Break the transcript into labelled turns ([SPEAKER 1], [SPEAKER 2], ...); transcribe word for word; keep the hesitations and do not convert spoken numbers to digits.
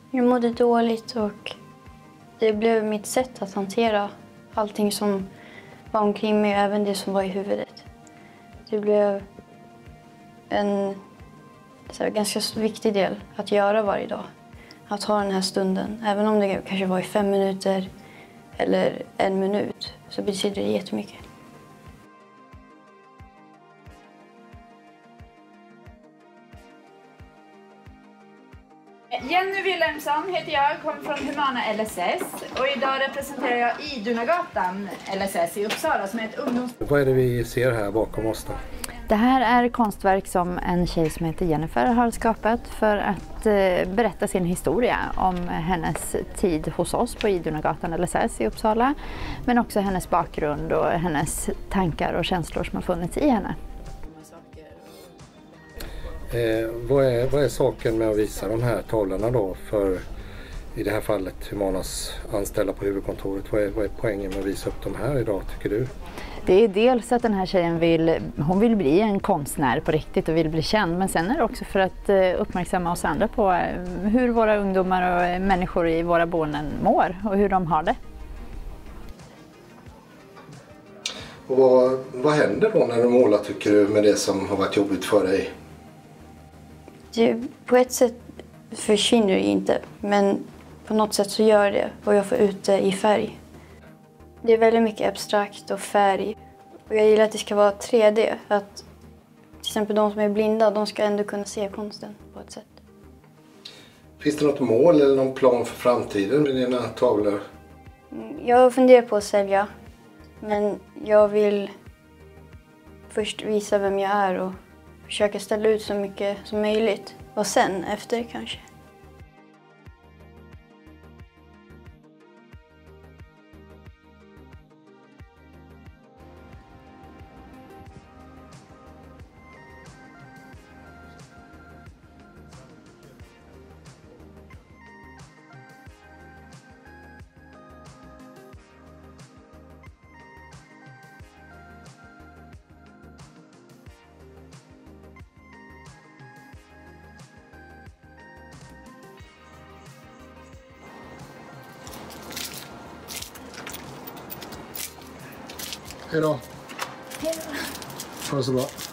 [SPEAKER 1] Jag mådde dåligt och det blev mitt sätt att hantera allting som var omkring mig, även det som var i huvudet. Det blev en så här, ganska viktig del att göra varje dag. Att ha den här stunden, även om det kanske var i fem minuter eller en minut, så betyder det jättemycket.
[SPEAKER 2] Jenny Wilhelmsson heter jag, kommer från Humana L S S och idag representerar jag Idunagatan L S S i Uppsala som är ett ungdoms...
[SPEAKER 3] Vad är det vi ser här bakom oss då?
[SPEAKER 4] Det här är konstverk som en tjej som heter Jennifer har skapat för att eh, berätta sin historia om hennes tid hos oss på Idunagatan L S S i Uppsala. Men också hennes bakgrund och hennes tankar och känslor som har funnits i henne.
[SPEAKER 3] Eh, vad, är, vad är saken med att visa de här tavlorna då för, i det här fallet, Humanas anställda på huvudkontoret? Vad är, vad är poängen med att visa upp de här idag, tycker du?
[SPEAKER 4] Det är dels att den här tjejen vill, hon vill bli en konstnär på riktigt och vill bli känd. Men sen är det också för att uppmärksamma oss andra på hur våra ungdomar och människor i våra boenden mår och hur de har det.
[SPEAKER 3] Och vad, vad händer då när du målar, tycker du, med det som har varit jobbigt för dig?
[SPEAKER 1] Det, på ett sätt försvinner det inte, men på något sätt så gör det och jag får ut det i färg. Det är väldigt mycket abstrakt och färg. Och jag gillar att det ska vara tre D. Att till exempel de som är blinda, de ska ändå kunna se konsten på ett sätt.
[SPEAKER 3] Finns det något mål eller någon plan för framtiden med dina tavlor?
[SPEAKER 1] Jag funderar på att sälja. Men jag vill först visa vem jag är och försöka ställa ut så mycket som möjligt. Och sen efter kanske.
[SPEAKER 3] Hej då.
[SPEAKER 2] Hej då.
[SPEAKER 3] Ha det så bra.